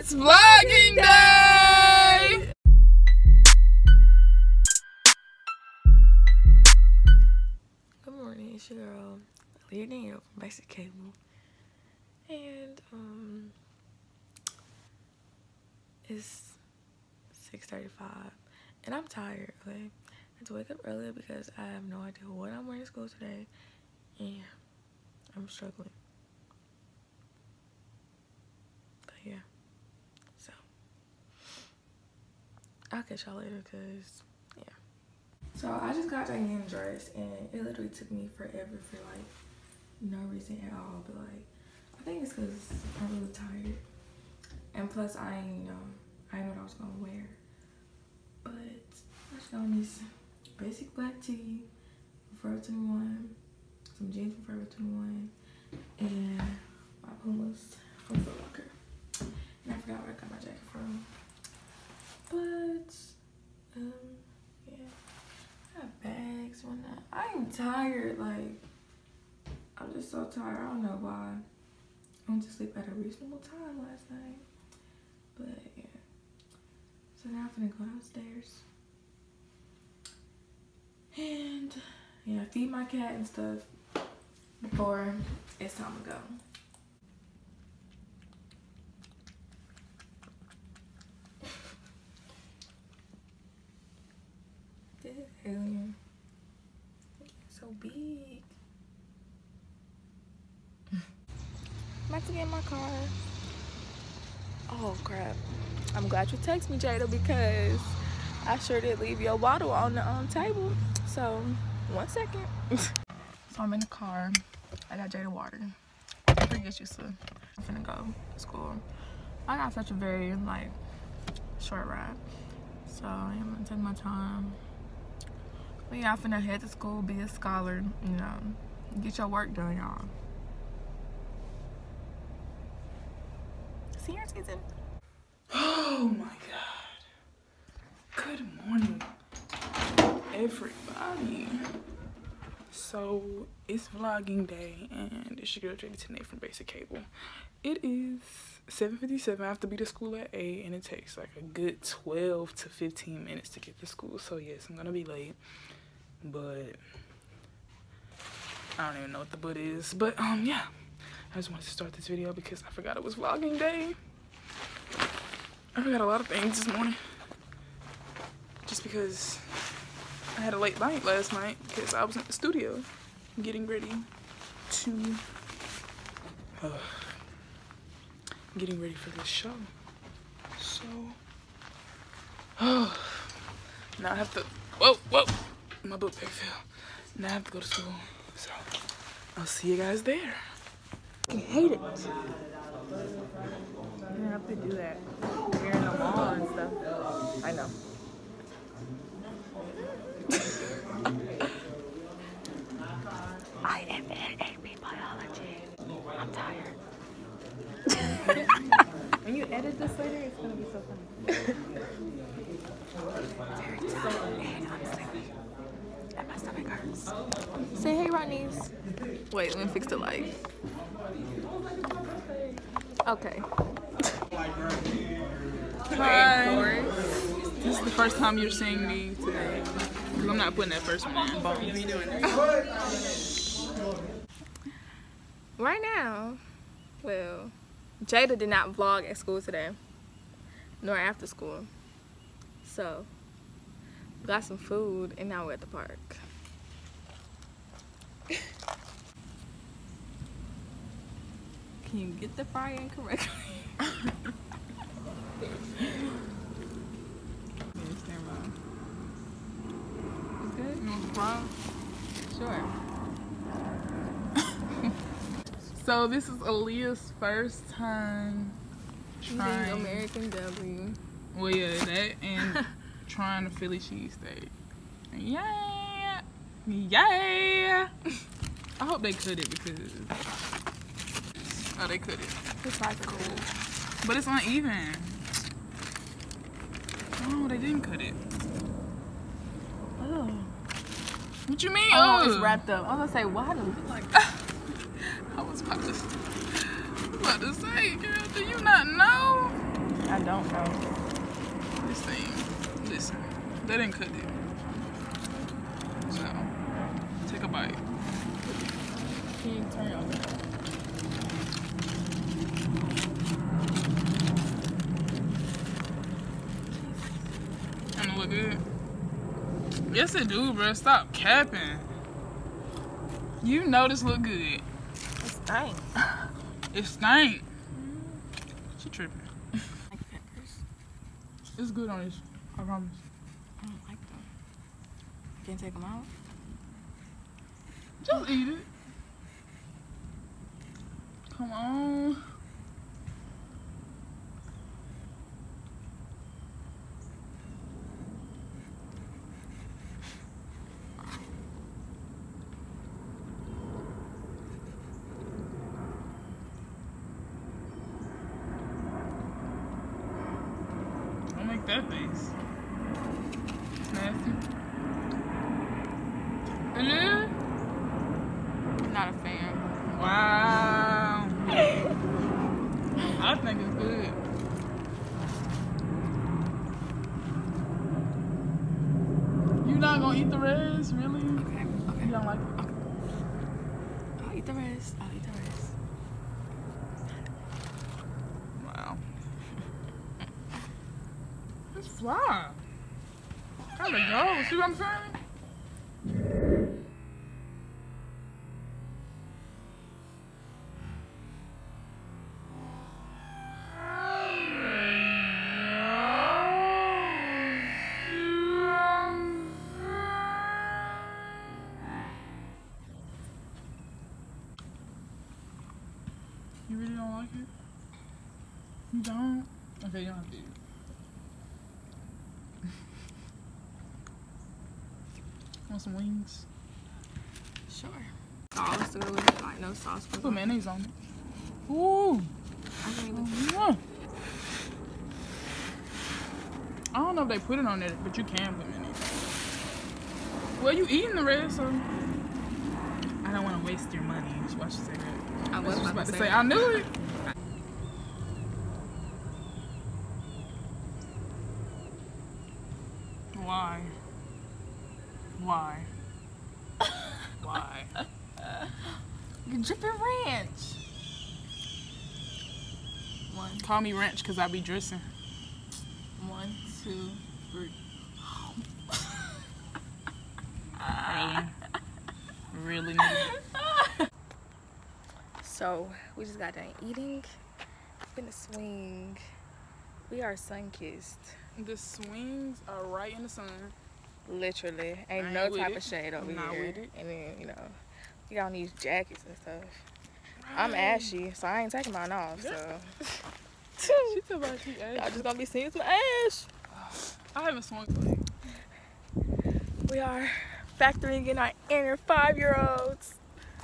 It's vlogging day! Good morning, it's your girl, Leah Danielle from Basic Cable. And, it's 6:35 and I'm tired, okay? I had to wake up earlier because I have no idea what I'm wearing to school today and I'm struggling. But yeah, so I'll catch y'all later because yeah. So I just got done getting dressed and it literally took me forever for like no reason at all, but like I think it's because I'm really tired and plus I didn't know what I was gonna wear. But I just got on this basic black tee from Forever 21, some jeans from Forever 21, and my Pumas from Foot Locker. And I forgot where I got my jacket from. But yeah, I got bags, whatnot. I'm tired, like I'm just so tired. I don't know why. I went to sleep at a reasonable time last night. But yeah. So now I'm gonna go downstairs and yeah, feed my cat and stuff before it's time to go. This alien so big. I'm about to get in my car. Oh crap. I'm glad you texted me, Jada, because I sure did leave your bottle on the table. So, 1 second. So I'm in the car. I got Jada water. I forget you, sir. I'm finna go to school. I got such a very, like, short ride. So, I'm gonna take my time. But yeah, I'm finna head to school, be a scholar, you know. Get your work done, y'all. Senior season. Oh my god. Good morning, everybody. So it's vlogging day and it's your girl Jada Tanae from Basic Cable. It is 7:57. I have to be to school at 8 and it takes like a good 12 to 15 minutes to get to school. So yes, I'm gonna be late. But I don't even know what the but is. But yeah. I just wanted to start this video because I forgot it was vlogging day. I forgot a lot of things this morning. Just because I had a late night last night because I was in the studio getting ready to getting ready for this show. So now I have to whoa, my book bag fell. Now I have to go to school. So I'll see you guys there. I hate it. You have to do that. We're in the mall and stuff. I know. I am in AP biology. I'm tired. When you edit this later, it's gonna be so funny. Very tired and I'm sleepy. And my stomach hurts. Say hey, Rodney's. Wait, let me fix the light. Okay. Hi. This is the first time you're seeing me today. I'm not putting that first one in. What are you doing? Right now, well, Jada did not vlog at school today, nor after school. So, we got some food and now we're at the park. Can you get the frying correctly? It's good? You want the fries? Sure. So this is Aaliyah's first time trying American W. Well, yeah, that and trying a Philly cheesesteak. Yeah, yeah. I hope they cut it because they cut it. It's like cool, but it's uneven. Oh, they didn't cut it. Oh. What you mean? Oh, it's wrapped up. I was gonna say, why does it like I was about to say, girl, do you not know? don't know. This thing, listen, they didn't cook it. So, take a bite. Can you turn it on? Look good. Yes, it do, bro. Stop capping. You know this look good. It stank. It stank. She tripping. Like peppers. It's good on this. I promise. I don't like them. Can't take them out. Just eat it. Come on. That face. It's nasty. It is? Not a fan. Wow. I think it's good. You not gonna eat the rest, really? Okay. You don't like it? Okay. I'll eat the rest. Wow. It's fly. Gotta go. See what I'm saying? You really don't like it? You don't? Okay, you don't have to eat it. Want some wings? Sure. Sauce to go with it, like no sauce. Put mayonnaise on it. Ooh. I can't even. Yeah. I don't know if they put it on there, but you can put mayonnaise on it. Well, you eating the rest, so I don't want to waste your money. Why she say that? I was about to say, I knew it. Why? Why? Why? You're dripping ranch. One. Call me ranch because I be dressing. 1, 2, 3. Really? So we just got done eating. Been a swing. We are sun-kissed. The swings are right in the sun. Literally. Ain't no type of shade over here. And then, you know, we got on these jackets and stuff. Right. I'm ashy, so I ain't taking mine off, so. She talking about she ashy. Y'all just gonna be seeing some ash. I haven't swung like. We are factoring in our inner 5-year-olds.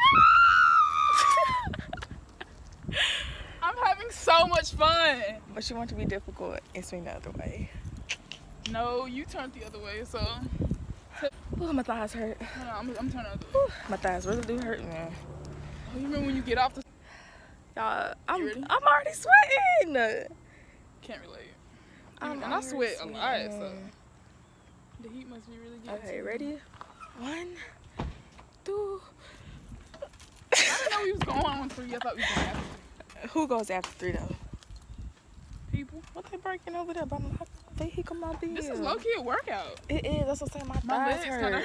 I'm having so much fun. But she wants to be difficult and swing the other way. No, you turned the other way, so. Ooh, my thighs hurt. No, I'm turning the other way. My thighs really do hurt, man. Oh, you remember when you get off the... Y'all, I'm already sweating. Can't relate. And I sweat a lot, so. The heat must be really good. Okay, ready? 1, 2. I didn't know we was going on 3. I thought we was going after 3. Who goes after 3 though? People. What they breaking over there? By my vehicle, my bill. This is low-key a workout. It is. That's what I'm saying. My thighs hurt.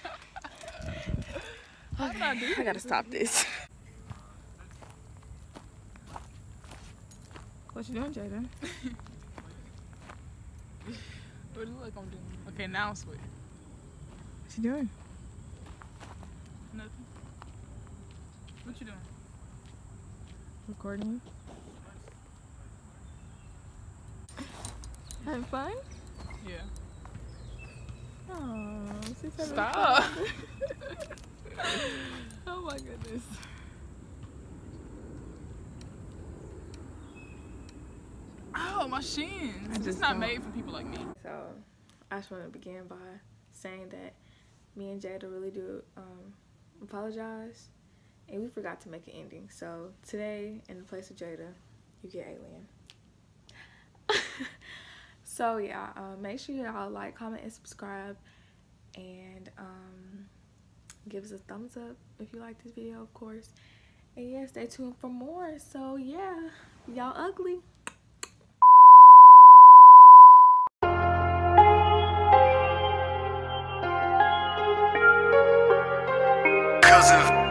Okay, I gotta stop this. What you doing, Jada? What do you look like I'm doing? Okay, now I'm sweating. What you doing? Nothing. What you doing? Recording. Having fun? Yeah. Oh, she's having Stop. fun. Oh my goodness. Oh, my shins. It's not made for people like me. So, I just want to begin by saying that me and Jada really do apologize, and we forgot to make an ending. So today, in the place of Jada, you get Alien. So yeah, make sure y'all like, comment, and subscribe, and give us a thumbs up if you like this video, of course. And yeah, stay tuned for more. So yeah, y'all ugly. 'Cause of